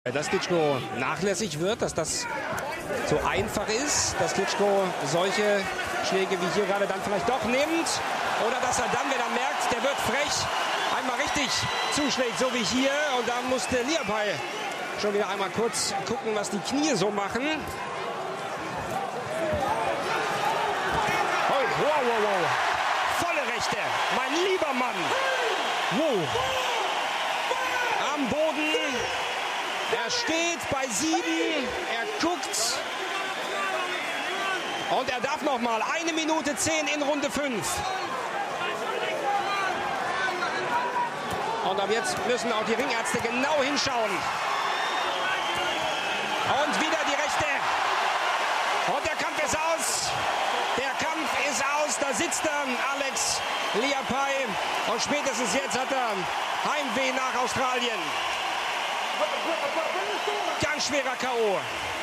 Dass Klitschko nachlässig wird, dass das so einfach ist, dass Klitschko solche Schläge wie hier gerade dann vielleicht doch nimmt. Oder dass er dann, wenn er merkt, der wird frech, einmal richtig zuschlägt, so wie hier. Und dann musste Liapai schon wieder einmal kurz gucken, was die Knie so machen. Oh, wow, wow, wow. Volle Rechte, mein lieber Mann. Wow. Am Boden. Er steht bei 7, er guckt und er darf noch mal 1 Minute 10 in Runde 5. Und ab jetzt müssen auch die Ringärzte genau hinschauen. Und wieder die Rechte. Und der Kampf ist aus. Der Kampf ist aus. Da sitzt dann Alex Liapai. Und spätestens jetzt hat er Heimweh nach Australien. Ganz schwerer K.O.